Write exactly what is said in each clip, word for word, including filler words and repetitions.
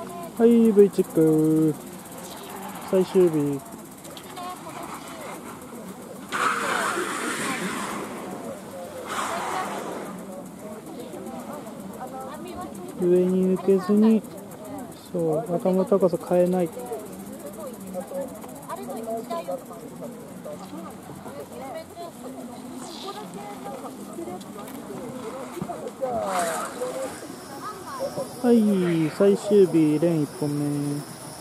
はい、V チェック最終日。上に抜けずに、そう、頭の高さ変えない。はい、最終日、連いっぽんめ。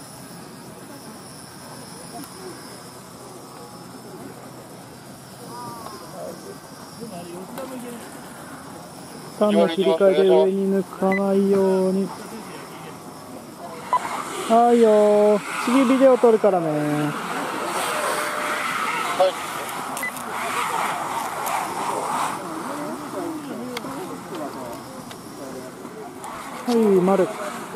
ターンの切り替えで上に抜かないように。はいよ、次ビデオ撮るからね。はい、丸。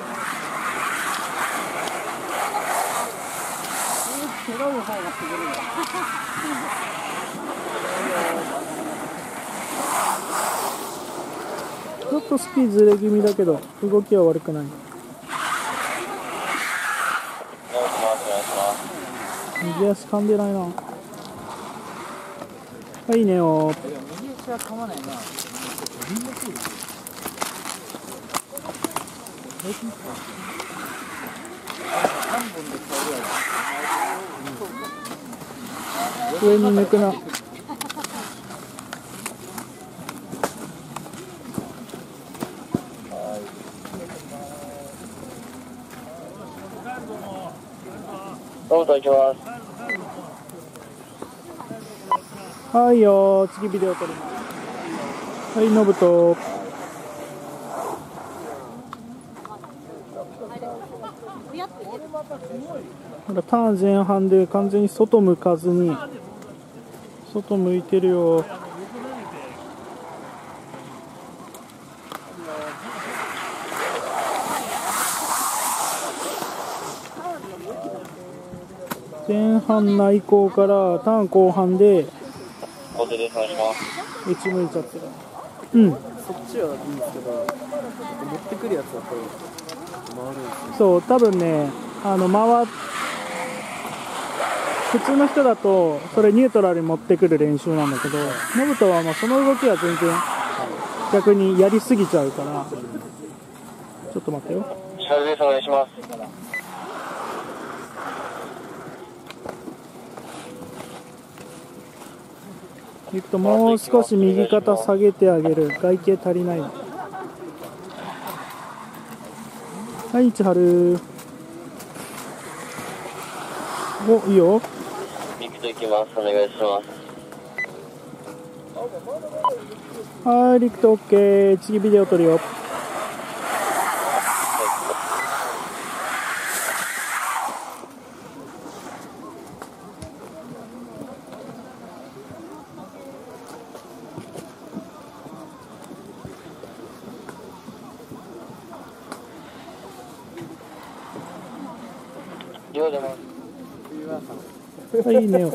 ちょっとスキーずれ気味だけど動きは悪くない。右足噛んでないな。はいねよ。右足は噛まないな。上に抜くな。 どうぞ行きます。 はいよ、次ビデオ撮ります。はい、ノブと。ターン前半で完全に外向かずに、外向いてるよ。前半内向からターン後半で打ち向いちゃってる。うん。 そっちはいいんですけど、持ってくるやつだと回るんですね。 そう、多分ね、あの回っ普通の人だとそれニュートラルに持ってくる練習なんだけど、ノブトはまあその動きは全然逆にやりすぎちゃうから。ちょっと待ってよ。 シャルベースお願いします。 いくともう少し右肩下げてあげる。外形足りない。はい、千春。お、いいよ。 右と行きます。お願いします。 はい、リクト OK。次ビデオ撮るよ。はい、ネオ。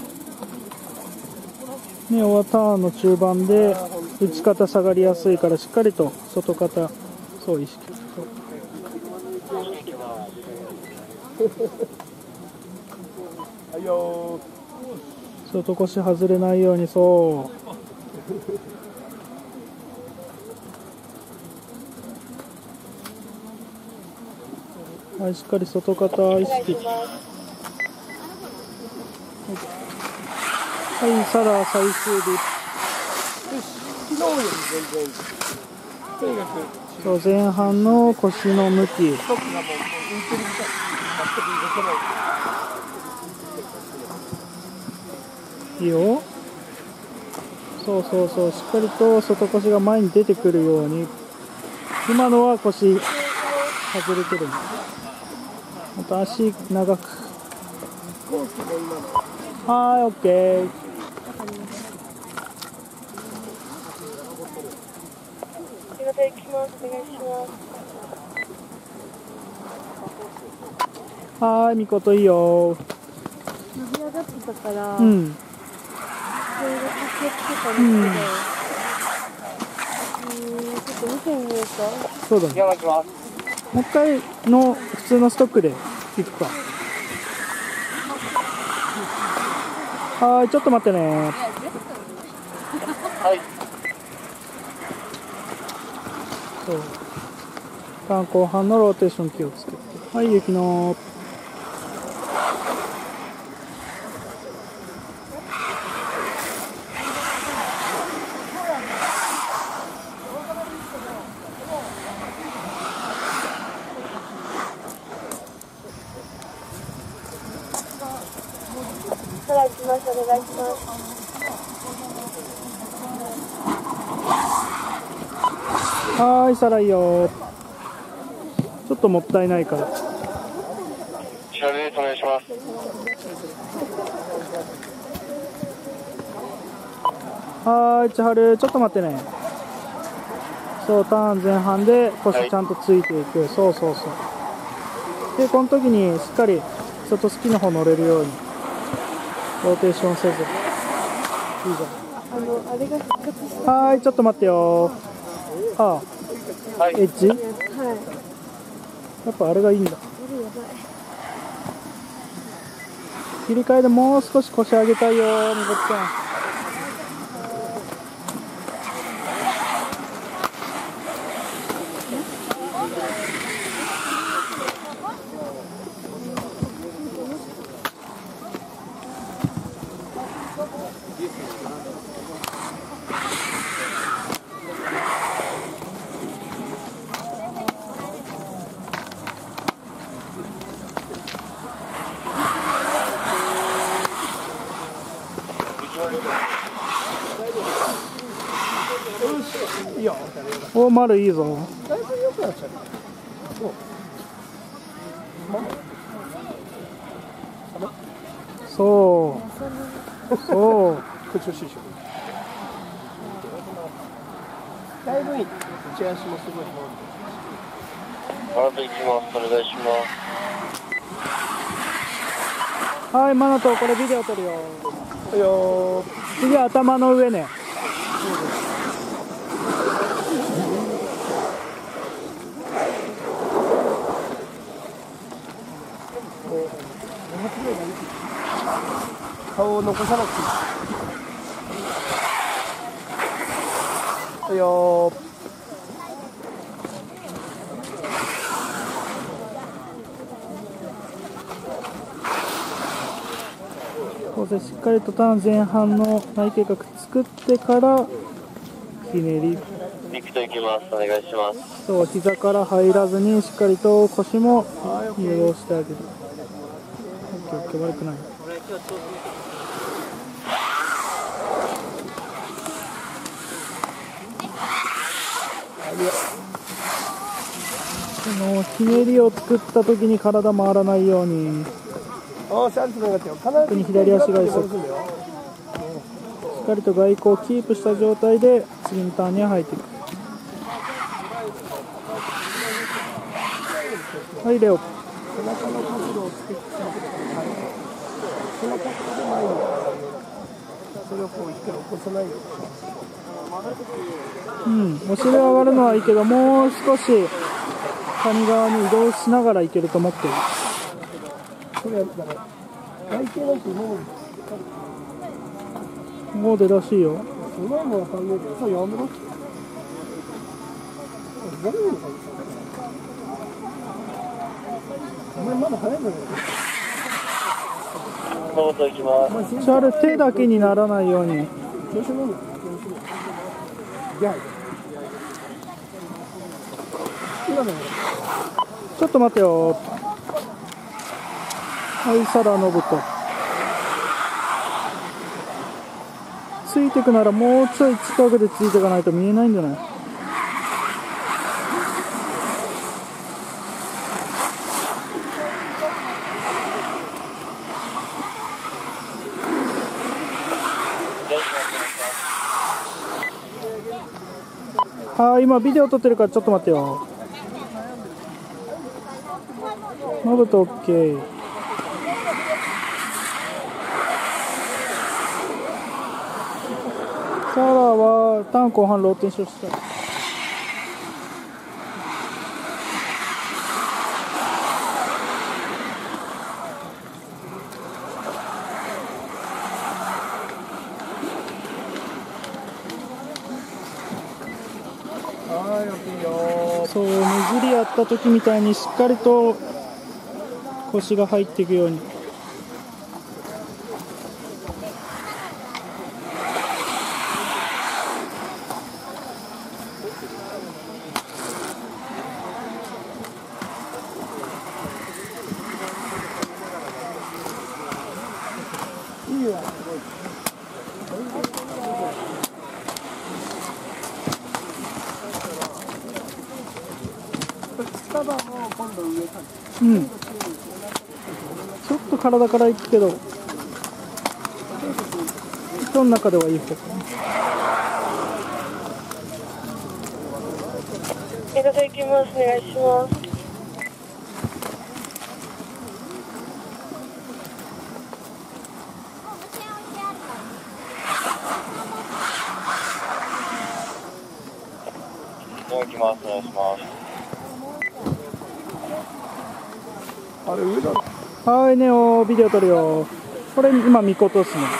ネオはターンの中盤で打ち方下がりやすいからしっかりと外肩、そう意識。はいよ。外腰外れないように、そう。はい、しっかり外肩意識。はい、サラ最終日。 昨日より全然とにかくそう、前半の腰の向き。 ストックがもう浮いてるみたいに全く動けない。 いいよ。そうそうそう、しっかりと外腰が前に出てくるように。今のは腰外れてる。また足長く。はい、オッケー。 すいません、行きます。お願いします。 はい、みこといいよ。 伸び上がってたから、 うん。 いろいろ掛けつけたんですけど、うん、ちょっと見てみようか。 そうだね。 行きます。 もう一回の普通のストックでいくか。はーい、ちょっと待ってね。 はい。 そう。ターン後半のローテーション気をつけて。はい、雪の。 さらに来ます。お願いします。 はーい、さらいよ。ちょっともったいないから。 シャルです。お願いします。 はーい、千春、ちょっと待ってね。そう、ターン前半で腰ちゃんとついていく。はい、そうそうそう。で、この時にしっかり外スキの方乗れるようにローテーションせず。いいじゃん。 あの、あれが復活した。 はーい、ちょっと待ってよ。ああ、 はい、 エッジ？ はい。 やっぱあれがいいんだ。 これやばい。 切り替えでもう少し腰上げたいよ、みこちゃん。お、丸いいぞ。そうそうだいぶいい。打ち足もすごい。 あなた行きます。お願いします。 はい、マナト、これビデオ撮るよ。 はいよー。 次は頭の上ね。 顔を残さなくていい。はいよー。 こうしっかりとターン前半の内計画作ってからひねり。 リフト行きます。お願いします。 そう、膝から入らずにしっかりと腰も誘導してあげる。オッケーオッケー、悪くない。このひねりを作った時に体回らないように。 ああ、シャンツのがってよ。 特に左足が急ぐ。しっかりと外交をキープした状態で次のターンには入っていく。はい、レオ。 背中の角度をつけて、その角度で前に、それをこう一回起こさないよ。 うん、お尻上がるのはいいけど、もう少し谷側に移動しながらいけると思ってる。 それだから、外形なんてもう、 もう出らしいよ。 その前もわかんないけど、そう、やめろって。何なのかお前まだ早いんだよ。 どうぞ行きます。 シャル、手だけにならないように。 調子乗るの？いや、今のちょっと待ってよ。はい、サラノブト。ついていくならもうちょい近くでついていかないと見えないんじゃない？あー、今ビデオ撮ってるからちょっと待ってよ。ノブト OK。サラはターン後半ローテーションした。 グリやった時みたいにしっかりと腰が入っていくように。うん、ちょっと体からいくけど、人の中ではいい方。 いただきます。お願いします。 いただきます。お願いします。 あれ上だろ。 はいねお、ビデオ撮るよ。これ今見事っすね。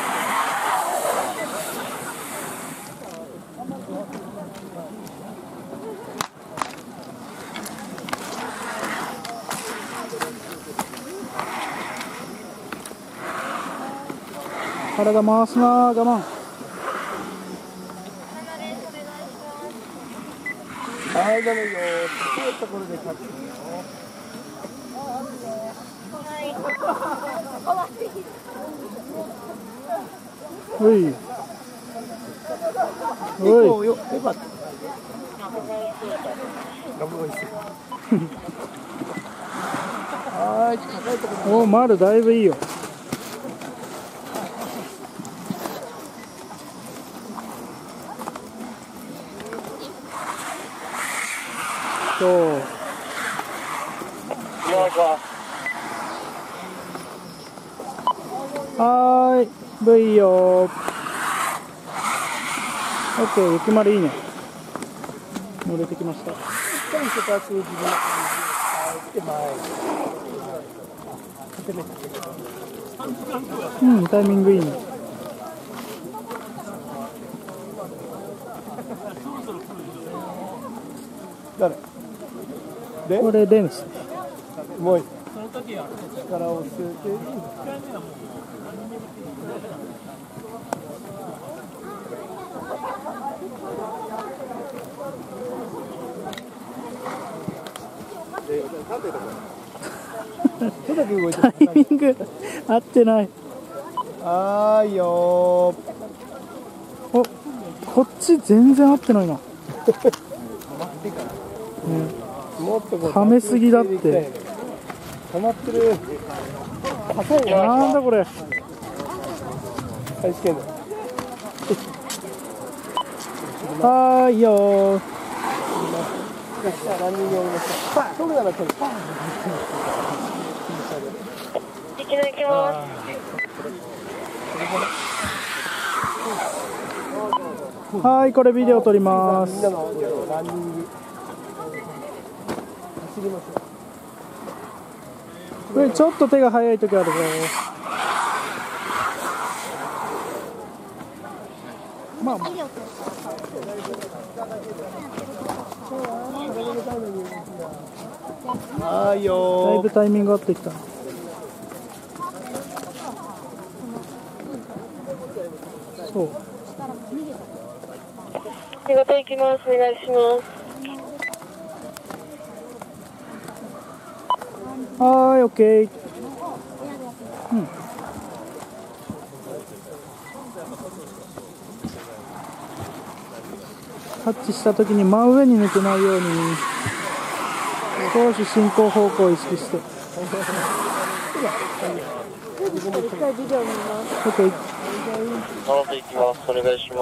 体回すな、我慢。 はい、ダメよ。高いところで勝つよ。 おい。おい。 よ、よかった。ガブガブして。はい、高いところ。 お、マルだいぶいいよ。そう。はーい、V よ。オッケー、雪丸いいね。乗れてきました。うん、タイミングいいね。 誰？で？ これデンス。 もういい。力を据えて。 タイミング合ってない。 はーいよー。 お、こっち全然合ってないな。 もっとこうはめすぎだって。 止まってる。 なんだこれ。 大試験だ。 はーいよー。 ランニングを見ました。取るなら取る。 いただきます。 はい、これビデオ撮ります。 みんなのランニング。走りますよ。 これちょっと手が速い時あるぞ。まあ、まあ、 はーいよー。 だいぶタイミング合ってきた。そう。 仕事行きます。お願いします。 はーい、オッケー。うん。タッチしたときに真上に抜けないように少し進行方向を意識して。 一回ビデオ見ます。 オッケー。 マナト行きます。お願いします。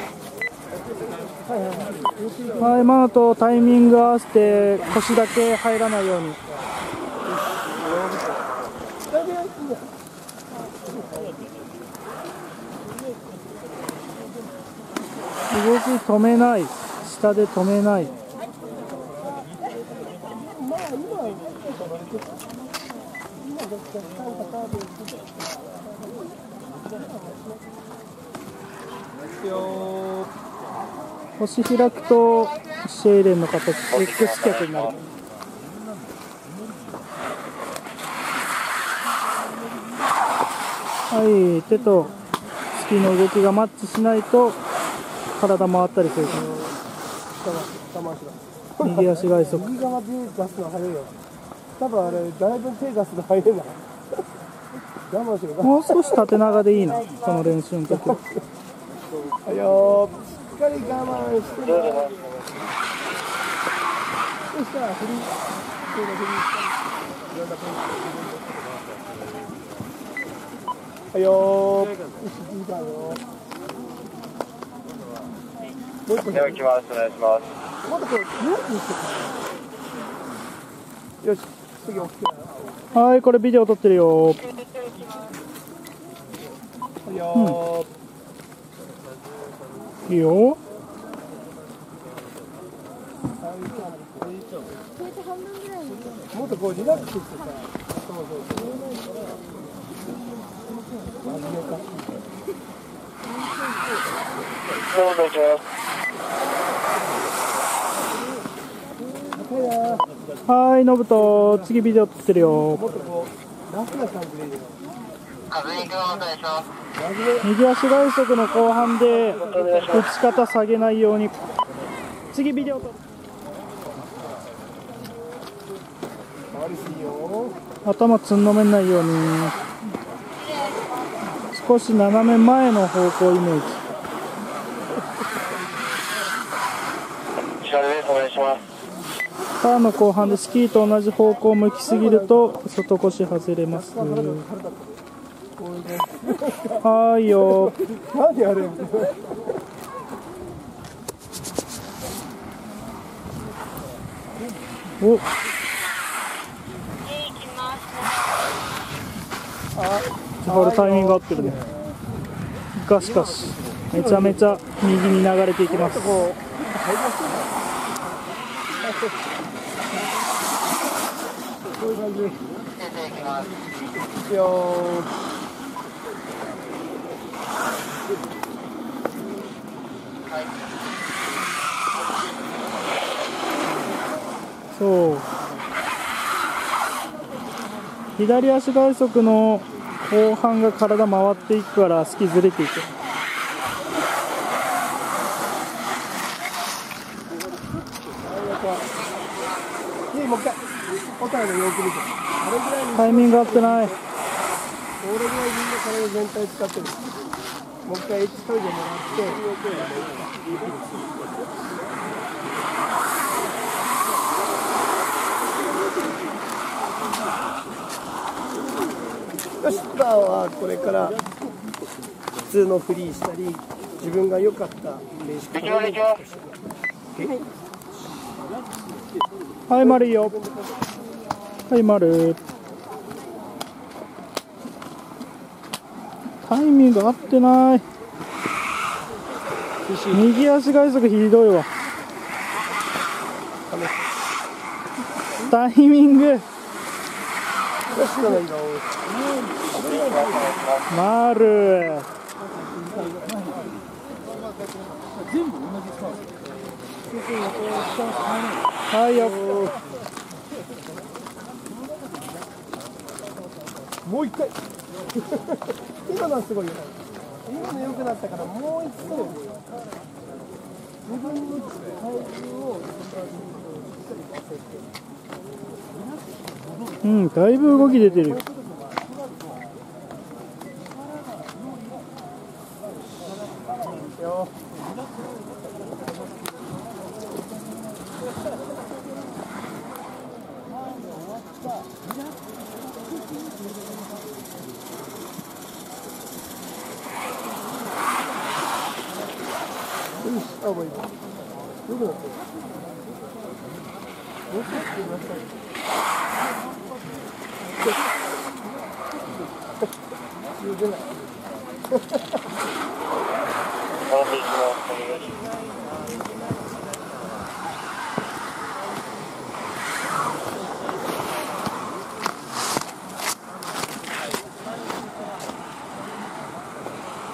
はい、マナとタイミング合わせて腰だけ入らないように。動き止めない、下で止めない。腰開くとしシェイレンの形 X 脚になる。はい、手とスキーの動きがマッチしないと体回ったりするから。右足外足。 右側で出すの早いよ。多分あれだいぶ手出すの早いな。我慢しろ。 もう少し縦長でいいな、その練習の時は。 はいよー、しっかり我慢してな。そしたら振り、手の振りいろんなポイント。はいよー、よし、いいかよ。もう一個では行きます。お願いします。 もっとこう、ニュースにしてくれ。よし、次 OK。 はい、これビデオ撮ってるよ。 はいよー。 いいよ。 もっとこうリラックスしてさ。そうそうそう。真面目か。 どうぞ行きます。 はい、ノブと次ビデオ撮ってるよ。 もっとこうラフな感じでいいよ。 風に行くのお願いします。 右足外足の後半で打ち方下げないように。次ビデオ撮る。 回りすぎよ。 頭つんのめんないように。少し斜め前の方向イメージ。 後ろです。お願いします。 ターンの後半でスキーと同じ方向を向きすぎると外腰外れます。はいよ。 何やるんお。これタイミング合ってるね。がしかしめちゃめちゃ右に流れていきます。 こういう感じで。いくよそう。左足外足の後半が体回っていくからスキーずれていく。 もう一回お互いのよく見て。あれぐらいにタイミング合ってない。 これぐらいみんな体全体使ってる。もう一回エッジトイレもらってよし、バーはこれから普通のフリーしたり自分が良かった練習から行きます。 はい、丸いよ。はい、丸。タイミング合ってない。右足外足ひどいわ。タイミング。丸。はいよ。 もう一回今のはすごいよ。今の良くなったからもう一度自分の体重をうん、だいぶ動き出てるよ。 よし、あ、もういい。よくなってる。よくなってました。言うない。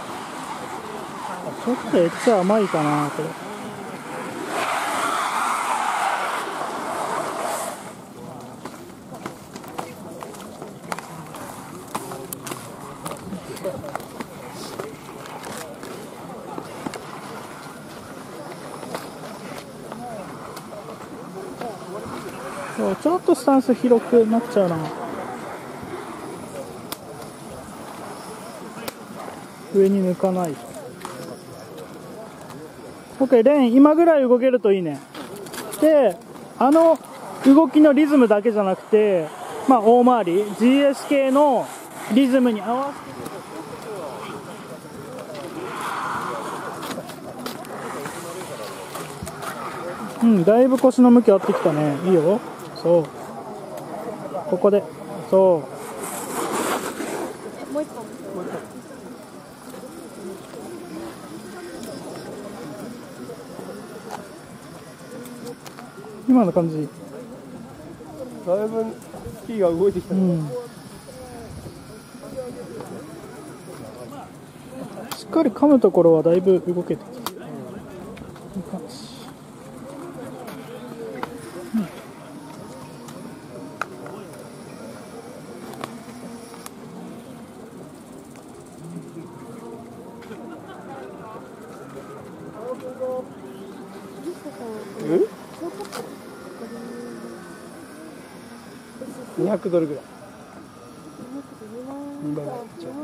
ちょっとエッジ甘いかな、これ。 そうちょっとスタンス広くなっちゃうな。上に抜かない。 OK、 レーン今ぐらい動けるといいね。であの動きのリズムだけじゃなくて、まあ大回り ジーエス 系のリズムに合わせてうん、だいぶ腰の向き合ってきたね。いいよ。そうここでそうもう一本。 今の感じ。 だいぶスキーが動いてきたね。 うん、しっかり噛むところはだいぶ動けてきた。いい感じ。 にひゃくドルぐらい。にまんえん。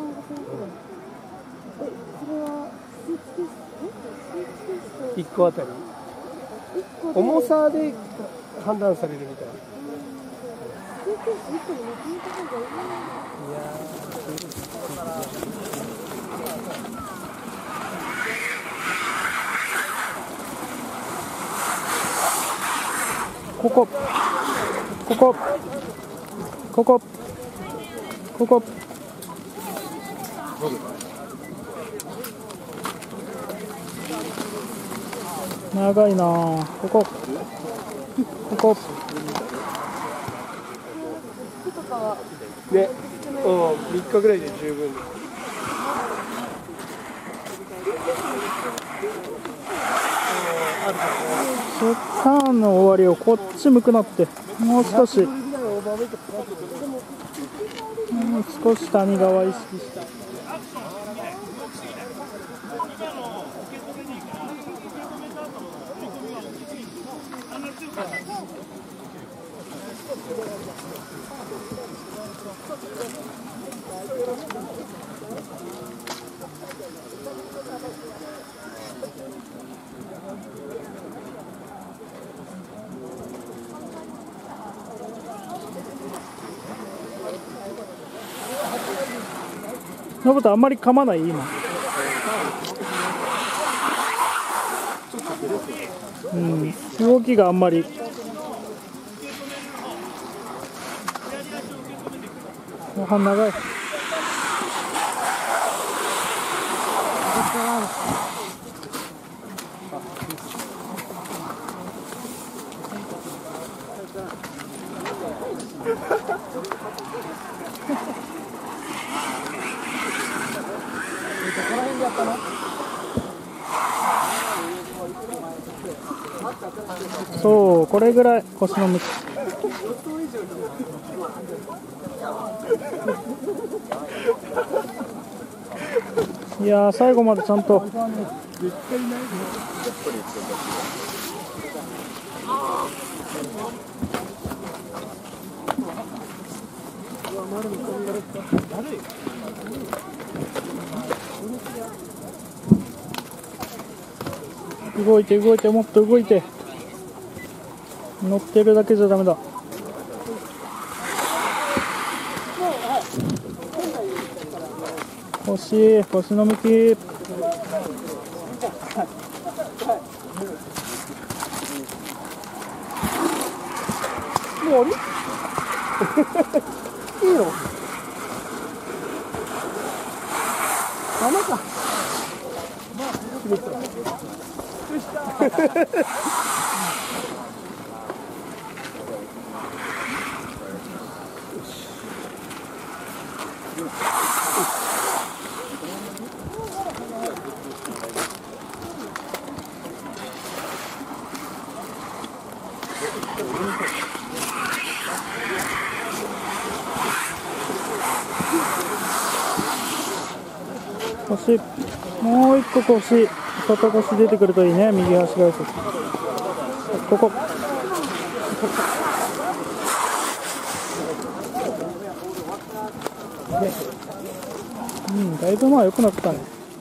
いっこあたり重さで判断されるみたいな。 ここここここここ長いなあ。ここここね、うん、みっかぐらいで十分。 ターンの終わりをこっち向くなって、もう少しもう少し谷側意識した。のぶとあんまり噛まない今。うん、動きがあんまり後半長い。そうこれぐらい腰の向き。いやー最後までちゃんと動いて動いてもっと動いて、乗ってるだけじゃダメだ。腰腰の向き。 もうあれいいのダメか。 腰もう一個腰外腰出てくるといいね。右足外足ここうんだいぶまあ良くなったね。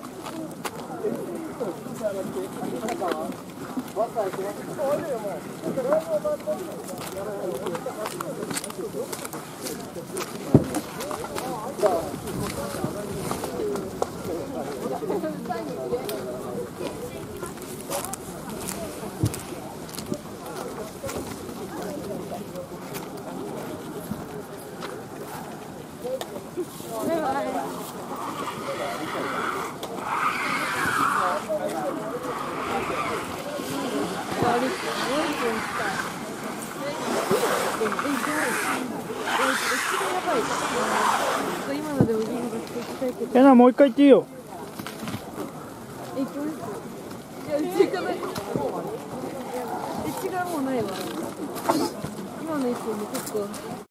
今のでおじいがしていきたいけど。 えなもう一回言っていいよ。 え、行きます。いや、うち行かない。え、違うもんないわ。今の位置も結構。